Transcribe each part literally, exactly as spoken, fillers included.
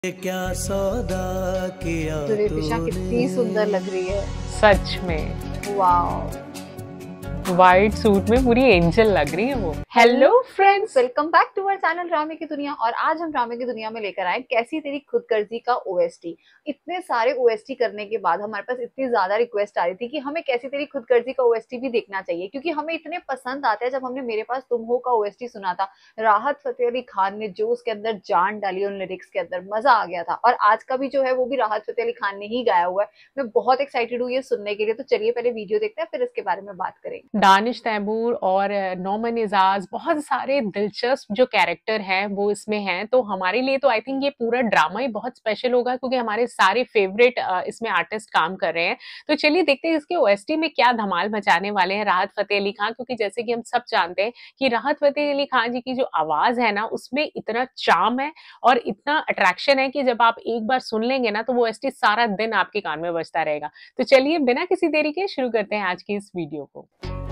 ये क्या सौदा किया सुरेखा कितनी सुंदर लग रही है सच में। वाओ, व्हाइट सूट में पूरी एंजल लग रही है वो। Hello friends, welcome back to our channel ड्रामे की दुनिया। और आज हम ड्रामे की दुनिया में लेकर आए कैसी तेरी खुदगर्जी का ओएसटी। इतने सारे ओएसटी करने के बाद हमारे पास इतनी ज्यादा रिक्वेस्ट आ रही थी कि हमें कैसी तेरी खुदगर्जी का ओएसटी भी देखना चाहिए, क्योंकि हमें इतने पसंद आते हैं। जब हमने मेरे पास तुम हो का ओएसटी सुना था, राहत फतेह अली खान ने जो उसके अंदर जान डाली उन लिरिक्स के अंदर, मजा आ गया था। और आज का भी जो है वो भी राहत फतेह अली खान ने ही गाया हुआ है। मैं बहुत एक्साइटेड हूँ ये सुनने के लिए। तो चलिए पहले वीडियो देखते हैं, फिर इसके बारे में बात करेंगे। दानिश तैमूर और नौमन एजाज, बहुत सारे दिलचस्प जो कैरेक्टर हैं वो इसमें हैं। तो हमारे लिए तो आई थिंक ये पूरा ड्रामा ही बहुत स्पेशल होगा, क्योंकि हमारे सारे फेवरेट इसमें आर्टिस्ट काम कर रहे हैं। तो चलिए देखते हैं इसके ओएसटी में क्या धमाल मचाने वाले हैं राहत फतेह अली खान। क्योंकि जैसे कि हम सब जानते हैं कि राहत फतेह अली खान जी की जो आवाज है ना, उसमें इतना चार्म है और इतना अट्रैक्शन है कि जब आप एक बार सुन लेंगे ना, तो वो ओएसटी सारा दिन आपके कान में बजता रहेगा। तो चलिए बिना किसी देरी के शुरू करते हैं आज की इस वीडियो को।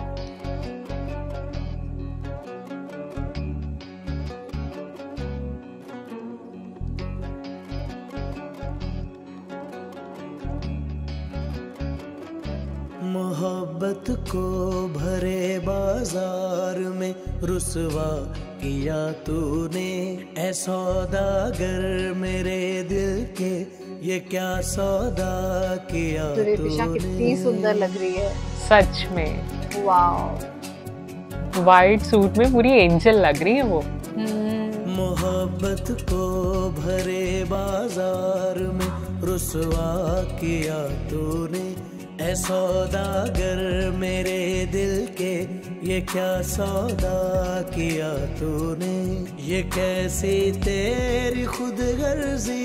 मोहब्बत को भरे बाजार में रुसवा किया तूने, ऐ सौदागर मेरे दिल के, ये क्या सौदा किया सुरेखा कितनी सुंदर लग रही है सच में। वाओ, व्हाइट सूट में पूरी एंजल लग रही है वो। मोहब्बत को भरे बाजार में रुसवा किया तूने, ऐ सौदागर मेरे दिल के, ये क्या सौदा किया तूने। ये कैसी तेरी खुदगर्जी,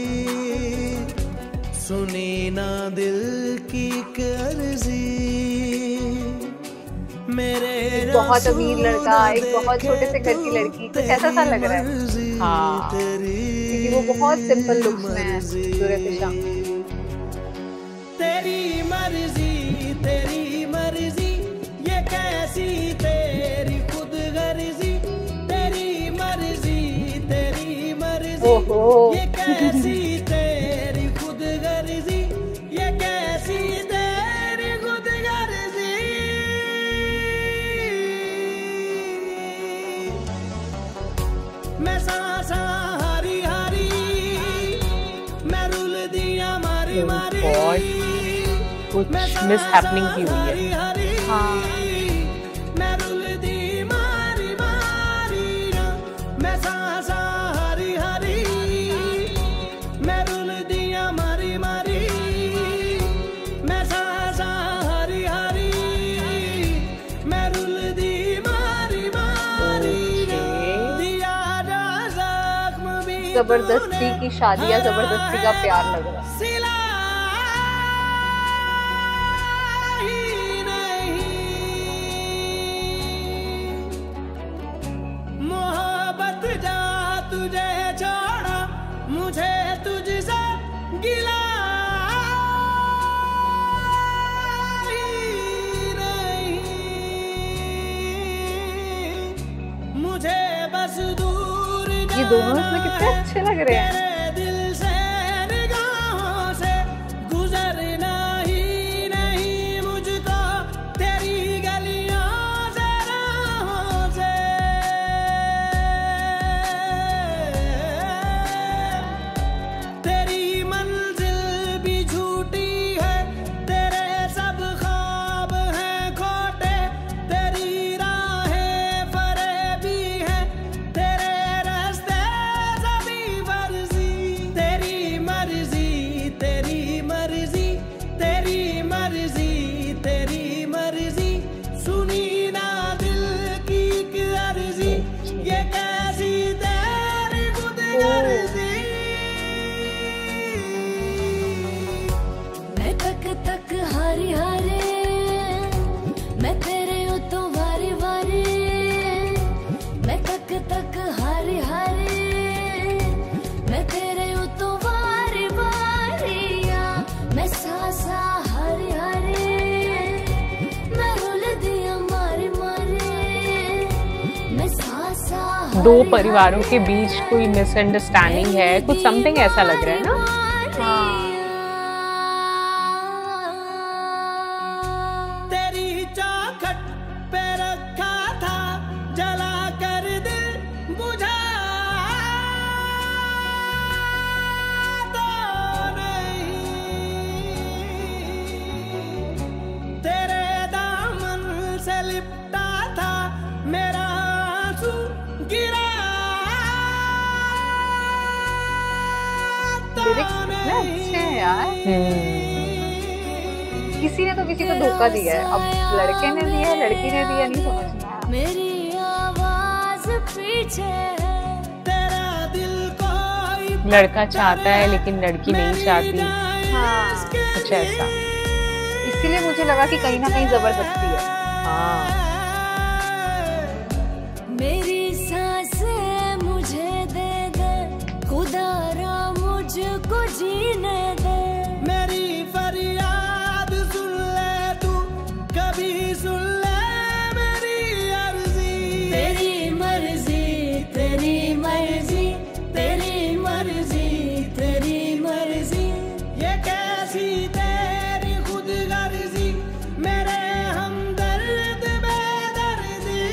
सुनी ना दिल की कर्जी। मेरे बहुत अमीर लड़का एक बहुत छोटे से घर की लड़की, कुछ ऐसा सा लग रहा है। हाँ, क्योंकि वो बहुत सिंपल लुक्स में है सुरेखा। तेरी मर्जी तेरी मर्जी, ये कैसी तेरी खुदगर्जी। तेरी मर्जी तेरी मर्जी, ओहो ये कैसी तेरी खुदगर्जी, ये कैसी तेरी खुदगर्जी। मैं सांसा हारी हारी, मैं रुल दिया मारी मारी, कुछ मिस हैपनिंग की हुई है। हाँ, मैं रुल दी मारी मारी, मैं सांसा हारी हारी, मैं रुल दिया मारी मारी, मैं सांसा हारी हारी, मैं रुल दी मारी मारी। दिया जा जख्म भी जबरदस्ती की शादी या जबरदस्ती का प्यार लग रहा है। तुझे छोड़ा मुझे तुझसे गिला नहीं, मुझे बस दूर ये दोनों इसमें कितने अच्छे लग रहे हैं। दिल से निगाहों से गुजरना ही नहीं मुझको, तेरी गलियों से राहों से। तेरी मंजिल भी झूठी है, तेरे सब ख्वाब हैं खोटे, तेरी राहें फरेबी हैं, तेरे रास्ते सभी फर्जी। दो परिवारों के बीच कोई मिसअंडरस्टैंडिंग है, कुछ समथिंग ऐसा लग रहा है ना। हाँ तेरी चौखट पे रखा था जला कर दिल बुझा तो नहीं, तेरे दामन से लिपटा था मेरा आंसू गिरा तो लिरिक्स कितने अच्छे हैं यार। हम्म किसी ने तो किसी को धोखा दिया है, अब लड़के ने दिया लड़की ने दिया नहीं समझ में आया। मेरी आवाज पीछे है, तेरा दिल कोई लड़का चाहता है लेकिन लड़की नहीं चाहती, हाँ कुछ ऐसा। इसीलिए मुझे लगा कि कहीं ना कहीं जबरदस्ती है। हाँ मेरी सांसें मुझे दे दे खुदारा मुझको जीने दे, मेरी फरियाद सुन ले तू कभी सुन ले मेरी अर्जी, तेरी मर्जी तेरी मर्जी तेरी मर्जी तेरी मर्जी, ये कैसी तेरी खुद गर्जी मेरे हमदर्द बेदर्दी,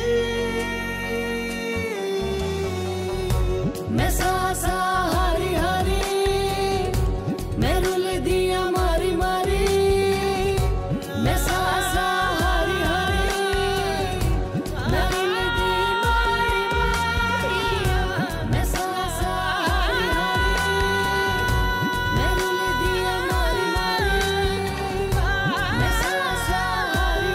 मैं सांसा हरी हरी मैं रुल दिया मारी मारी, मैं सांसा हरी हरी मैं रुल दी मारी मारी, मैं सांसा हरी हरी मैं रुल दिया मारी मारी, मैं सांसा हरी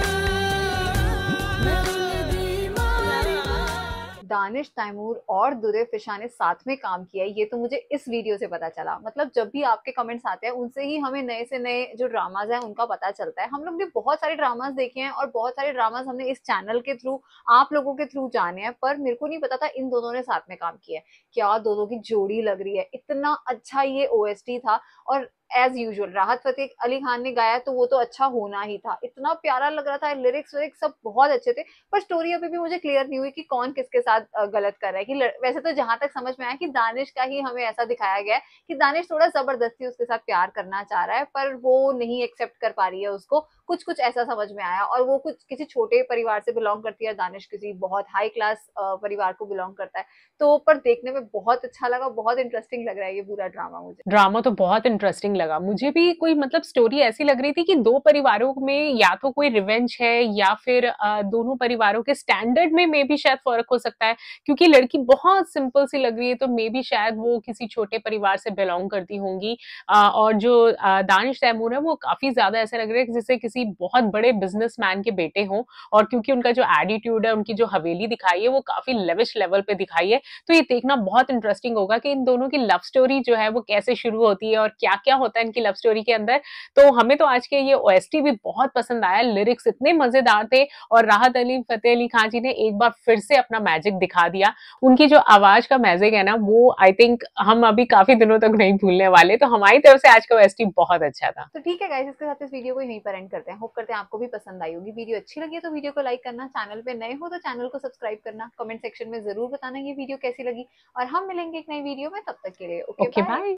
हरी मैं रुल दी मारी मारी। दानिश तैमूर और दुर्रे फिशा ने साथ में काम किया है, ये तो मुझे इस वीडियो से पता चला। मतलब जब भी आपके कमेंट्स आते हैं उनसे ही हमें नए से नए जो ड्रामाज हैं उनका पता चलता है। हम लोग ने बहुत सारे ड्रामाज देखे हैं और बहुत सारे ड्रामाज हमने इस चैनल के थ्रू आप लोगों के थ्रू जाने हैं, पर मेरे को नहीं पता था इन दोनों ने साथ में काम किया है। क्या दोनों की जोड़ी लग रही है, इतना अच्छा ये ओएसटी था। और एज यूजुअल राहत फतेह अली खान ने गाया तो वो तो अच्छा होना ही था, इतना प्यारा लग रहा था, लिरिक्स विरिक्स सब बहुत अच्छे थे। पर स्टोरी अभी भी मुझे क्लियर नहीं हुई कि कौन किसके साथ गलत कर रहा है। कि वैसे तो जहां तक समझ में आया कि दानिश का ही हमें ऐसा दिखाया गया है कि दानिश थोड़ा जबरदस्ती उसके साथ प्यार करना चाह रहा है, पर वो नहीं एक्सेप्ट कर पा रही है उसको, कुछ कुछ ऐसा समझ में आया। और वो कुछ किसी छोटे परिवार से बिलोंग करती है, दानिश किसी बहुत हाई क्लास परिवार को बिलोंग करता है। तो पर देखने में बहुत अच्छा लगा, बहुत इंटरेस्टिंग लग रहा है ये पूरा ड्रामा। मुझे ड्रामा तो बहुत इंटरेस्टिंग लगा। मुझे भी कोई मतलब स्टोरी ऐसी लग रही थी कि दो परिवारों में या तो कोई रिवेंज है या फिर अ, दोनों परिवारों के स्टैंडर्ड में मे भी शायद फर्क हो सकता है, क्योंकि लड़की बहुत सिंपल सी लग रही है तो मे भी शायद वो किसी छोटे परिवार से बिलोंग करती होंगी। अ, और जो अ, दानिश तैमूर है वो काफी ज्यादा ऐसा लग रहा है जैसे किसी बहुत बड़े बिजनेसमैन के बेटे हों, और क्योंकि उनका जो एटीट्यूड है, उनकी जो हवेली दिखाई है वो काफी लेविश लेवल पे दिखाई है। तो ये देखना बहुत इंटरेस्टिंग होगा कि इन दोनों की लव स्टोरी जो है वो कैसे शुरू होती है और क्या क्या होता है इनकी लव स्टोरी के अंदर। तो हमें तो आज के ये ओएसटी भी बहुत पसंद आया, लिरिक्स इतने मजेदार थे और राहत अली फतेह अली खान जी ने एक बार फिर से अपना मैजिक दिखा दिया। उनकी जो आवाज का मैजिक है ना वो आई थिंक हम अभी काफी दिनों तक नहीं भूलने वाले। तो हमारी तरफ से आज का ओएसटी बहुत अच्छा था। तो ठीक है गाइस, इसके साथ इस वीडियो को यहीं पर एंड करते हैं। होप करते हैं आपको भी पसंद आई होगी। वीडियो अच्छी लगी है तो वीडियो को लाइक करना, चैनल पे नए हो तो चैनल को सब्सक्राइब करना, कमेंट सेक्शन में जरूर बताना ये वीडियो कैसी लगी, और हम मिलेंगे एक नई वीडियो में। तब तक के लिए ओके ओके बाय। बाय।